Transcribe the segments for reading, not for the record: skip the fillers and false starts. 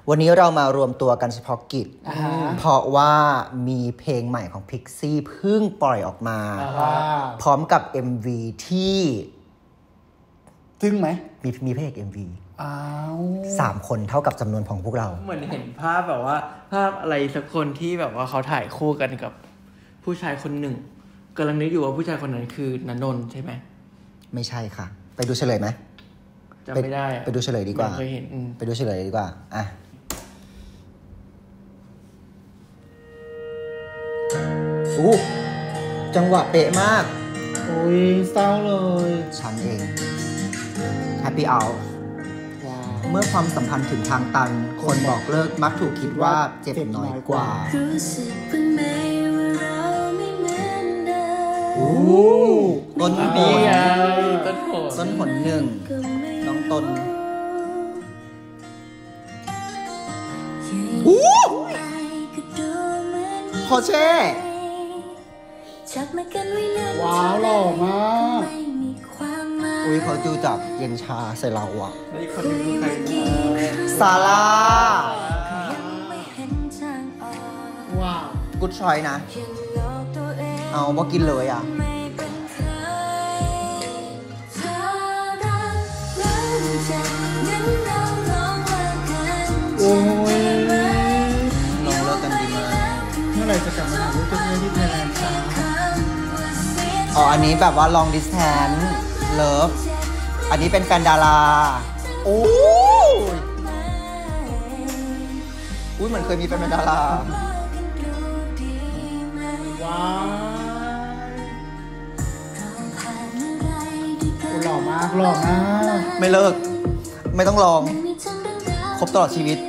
วันนี้เรามารวมตัวกันเฉพาะกิจเพราะว่ามีเพลงใหม่ของ Pixie เพิ่งปล่อยออกมาพร้อมกับ MV ที่ซึ้งไหมมีพระเอก MV 3 คนเท่ากับจำนวนของพวกเราเหมือนเห็นภาพแบบว่าภาพอะไรสักคนที่แบบว่าเขาถ่ายคู่กันกับผู้ชายคนหนึ่งกำลังนึกอยู่ว่าผู้ชายคนนั้นคือณนนท์ใช่ไหมไม่ใช่ค่ะไปดูเฉลยไหมจำไม่ได้ไปดูเฉลยดีกว่าเคยเห็นไปดูเฉลยดีกว่าอ่ะจังหวะเป๊ะมากโอ้ยเศร้าเลยฉันเอง Happy Hour เมื่อความสัมพันธ์ถึงทางตันคนบอกเลิกมักถูกคิดว่าเจ็บน้อยกว่าต้นหนหนึ่งน้องต้นพอเช่ว้าวหล่อมากอุ้ยเขาจูจับเย็นชาใส่เราอ่ะนี่คนนี้คือใครซาร่าว้าวกูดชอยนะเอาว่ากินเลยอ่ะโอ้ยลองเลิกกันดีไหมเมื่อไหร่จะกลับมาหาลูกเพื่อนที่ไทยแลนด์จ้าอ๋ออันนี้แบบว่า long distance love อันนี้เป็นแฟนดาราโอ้ยเหมือนเคยมีแฟนดาราว้าวหล่อมากหล่อมากไม่เลิกไม่ต้องลองครบตลอดชีวิต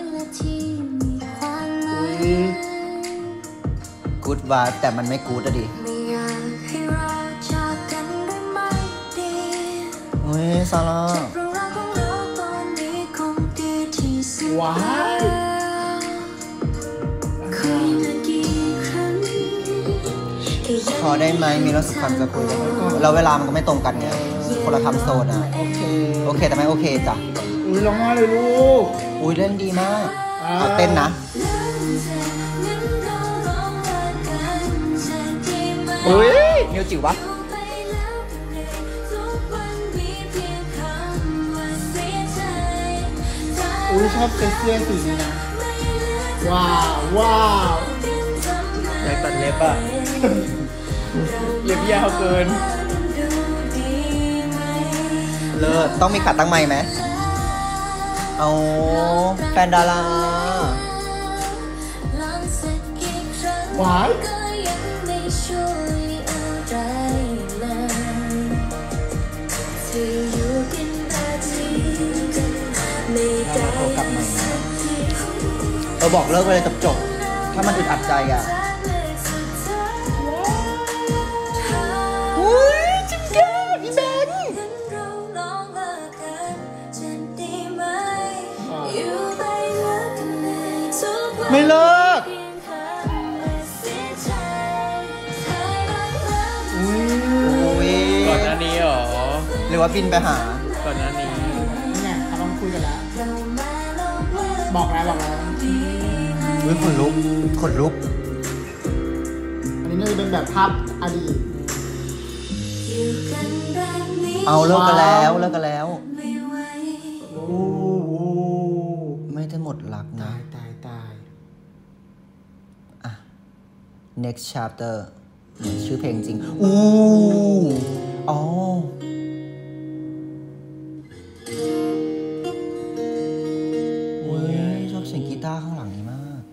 กู๊ดวายแต่มันไม่กู๊ดอะดิเฮ้ยซาร่าว้าวพอได้ไหมมีเรื่องสำคัญจะคุยได้ไหมแล้วเวลามันก็ไม่ตรงกันไงคนละทำโซนอะโอเคแต่ไม่โอเคจ้ะอุ้ยร้องไห้เลยลูกอุ้ยเล่นดีมากเอาเต้นนะอุ้ยนิวจิ๋วปะอุ้ยชอบเสื้อสีนี้นะว้าวว้าวอยากตัดเล็บอ่ะเล็บยาวเกินเลิศต้องมีขัดตั้งไมค์ไหมเอาแฟนดาราว้าวโทรกลับใหม่นะบอกเลิกไปเลยจบถ้ามันอึดอัดใจอ่ะจริงจังพี่เบนไม่เลิกก่อนหน้านี้หรอหรือว่าบินไปหาก่อนหน้านี้เนี่ยเขาต้องคุยกันแล้วบอกแล้วขนลุกอันนี้น่าจะเป็นแบบภาพอดีตเอาเลิกกันแล้วไม่ได้หมดรักนะตายอ่ะ next chapter ชื่อเพลงจริงอ๋อชอบเสียงกีตาร์ข้างหลังนี้มาก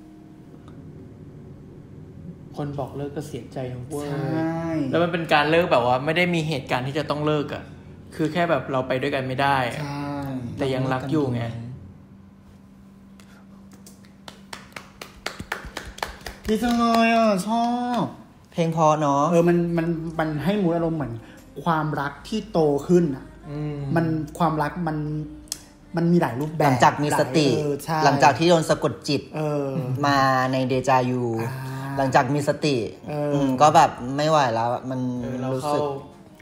คนบอกเลิกก็เสียใจทั้งเวอร์แล้วมันเป็นการเลิกแบบว่าไม่ได้มีเหตุการณ์ที่จะต้องเลิกอ่ะคือแค่แบบเราไปด้วยกันไม่ได้แต่ยังรักอยู่ไงดีจังเลยอ่ะชอบเพลงพอเนาะมันให้มูดอารมณ์เหมือนความรักที่โตขึ้นอ่ะมันความรักมันมีหลายรูปแบบหลังจากมีสติหลังจากที่โดนสะกดจิตมาในเดจายู หลังจากมีสติก็แบบไม่ไหวแล้วมันรู้สึก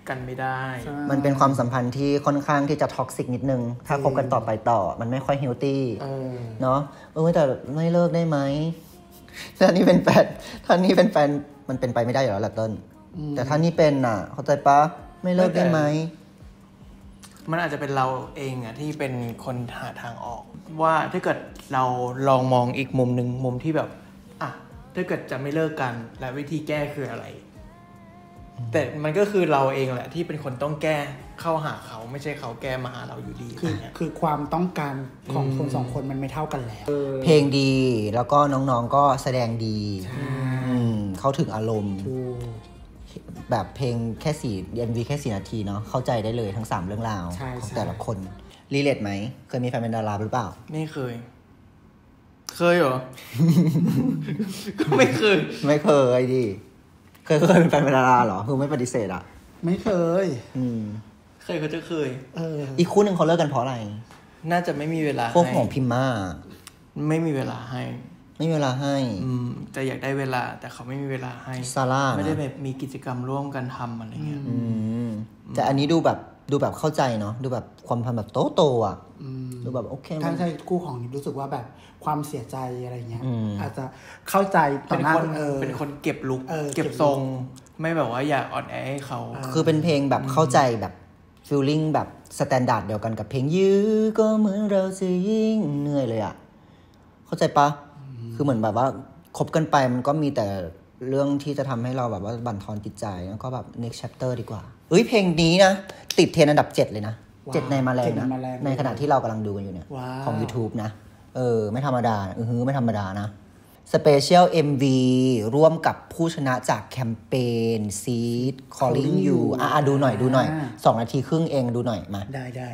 กันไม่ได้มันเป็นความสัมพันธ์ที่ค่อนข้างที่จะท็อกซิกนิดนึงถ้าคบกันต่อไปต่อมันไม่ค่อยเฮลตี้เนาะแต่ไม่เลิกได้ไหมถ้านี่เป็นแฟนมันเป็นไปไม่ได้อยู่แล้วแหละต้นแต่ถ้านี่เป็นอ่ะเข้าใจปะไม่เลิกได้ไหมมันอาจจะเป็นเราเองอะที่เป็นคนหาทางออกว่าถ้าเกิดเราลองมองอีกมุมนึงมุมที่แบบอ่ะถ้าเกิดจะไม่เลิกกันและวิธีแก้คืออะไรแต่มันก็คือเราเองแหละที่เป็นคนต้องแก้เข้าหาเขาไม่ใช่เขาแก้มาหาเราอยู่ดีคือความต้องการของคนสองคนมันไม่เท่ากันแล้วเพลงดีแล้วก็น้องๆก็แสดงดีเข้าถึงอารมณ์แบบเพลงแค่4 MV แค่4 นาทีเนาะเข้าใจได้เลยทั้ง3เรื่องราวของแต่ละคนรีเลทไหมเคยมีแฟนเป็นดาราหรือเปล่าไม่เคยเหรอ ก็ไม่เคยดิเคยเป็นแฟนเป็นดาราเหรอคือไม่ปฏิเสธอ่ะไม่เคยเขาจะเคยอีกคู่นึงเขาเลิกกันเพราะอะไรน่าจะไม่มีเวลาพวกของพิมม่าไม่มีเวลาให้แต่อยากได้เวลาแต่เขาไม่มีเวลาให้ซาร่าไม่ได้แบบมีกิจกรรมร่วมกันทำอะไรเงี้ยแต่อันนี้ดูแบบเข้าใจเนาะดูแบบความพันแบบโตอ่ะดูแบบโอเคถ้าใช่คู่ของนี้รู้สึกว่าแบบความเสียใจอะไรเงี้ยอาจจะเข้าใจต่อหน้าเป็นคนเก็บลุกเก็บทรงไม่แบบว่าอยากอ่อนแอให้เขาคือเป็นเพลงแบบเข้าใจแบบฟีลลิ่งแบบสแตนดาร์ดเดียวกันกับเพลงยื้อก็เหมือนเราจะยิ่งเหนื่อยเลยอ่ะเข้าใจปะคือเหมือนแบบว่าคบกันไปมันก็มีแต่เรื่องที่จะทำให้เราแบบว่าบั่นทอนจิตใจแล้วก็แบบ next chapter ดีกว่าเพลงนี้นะติดเทรนด์อันดับ7เลยนะ7ในมาแรงนะในขณะที่เรากำลังดูกันอยู่เนี่ยของ YouTube นะไม่ธรรมดาไม่ธรรมดานะ Special MV ร่วมกับผู้ชนะจากแคมเปญ Seed Calling You ดูหน่อย2 นาทีครึ่งเองดูหน่อยมาได้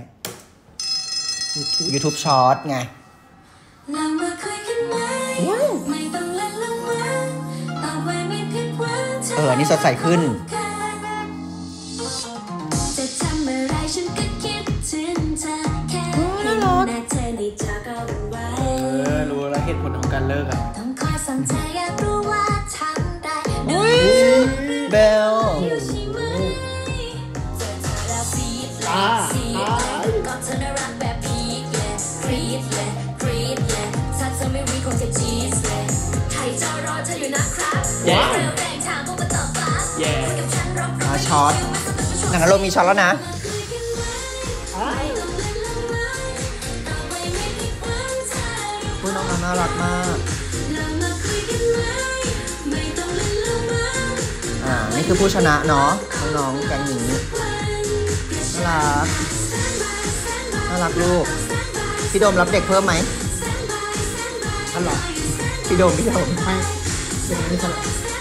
YouTube Short ไงอันนี้สดใสขึ้นน่ารักรู้แล้วเหตุผลของการเลิกอ่ะเบลช็อตหนังอารมณ์มีช็อตแล้วนะน้องน่ารักมากนี่คือผู้ชนะเนาะน้องแก๊งนี้น่ารักลูกพี่โดมรับเด็กเพิ่มไหมอันหรอพี่โดมไม่ไม่ใช่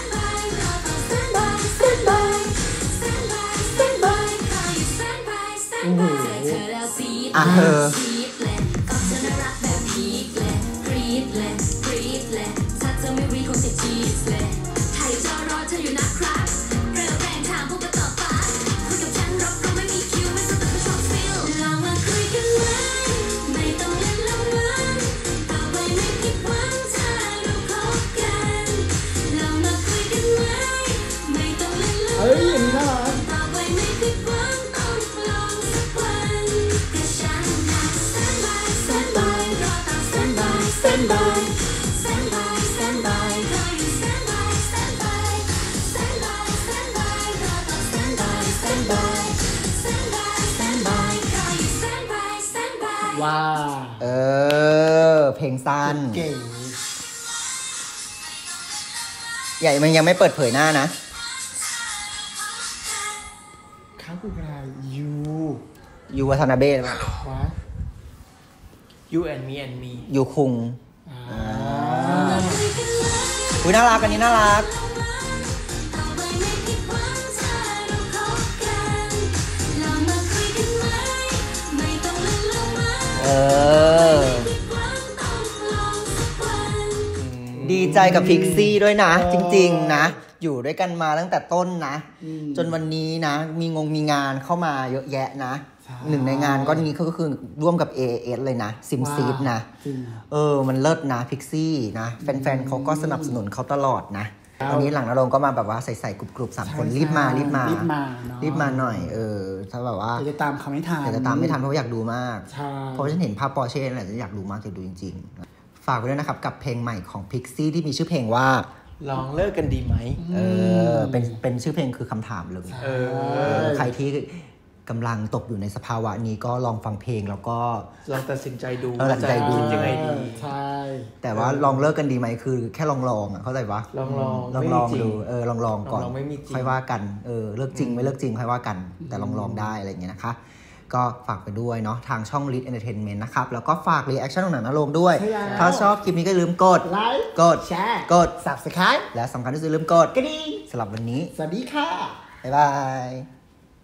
ว้าวเพลงสั้นใหญ่มันยังไม่เปิดเผยหน้านะเขาคือใครยูวัฒนาเบ้หรือเปล่า You and me ยูคุงน่ารักอันนี้น่ารักดีใจกับพิกซี่ด้วยนะจริงๆนะอยู่ด้วยกันมาตั้งแต่ต้นนะจนวันนี้นะมีงานเข้ามาเยอะแยะนะหนึ่งในงานก็นี้ก็คือร่วมกับ AAS เลยนะซิมซีดนะมันเลิศนะพิกซี่นะแฟนๆเขาก็สนับสนุนเขาตลอดนะวันนี้หลังนรงค์ก็มาแบบว่าใส่กลุ่ม3คนรีบมาเนอะรีบมาหน่อยถ้าแบบว่าจะตามเขาไม่ทันจะตามไม่ทันเพราะอยากดูมากใช่เพราะฉันเห็นภาพปอร์เช่นั่นแหละฉันอยากดูมากอยากดูจริงๆ ฝากไว้ด้วยนะครับกับเพลงใหม่ของ Pixie ที่มีชื่อเพลงว่าลองเลิกกันดีไหมเป็นชื่อเพลงคือคำถามเลยใครที่กำลังตกอยู่ในสภาวะนี้ก็ลองฟังเพลงแล้วก็ลองตัดสินใจดูตัดสินใจดูคิดยังไงดีใช่แต่ว่าลองเลิกกันดีไหมคือแค่ลองอ่ะเข้าใจปะลองลองไม่มีจริงดูลองก่อนลองไม่มีจริงค่อยว่ากันเลิกจริงไม่เลิกจริงค่อยว่ากัน แต่ลองได้อะไรอย่างเงี้ยนะคะก็ฝากไปด้วยเนาะทางช่อง Lead Entertainment นะครับแล้วก็ฝากรีแอคชั่นของหนังนรงค์ด้วย ถ้าชอบคลิปนี้ก็อย่าลืมกดไลค์กดแชร์กด Subscribe และสำคัญที่สุดอย่าลืมกดกระดิ่งสำหรับวันนี้สวัสดีค่ะบ๊ายบาย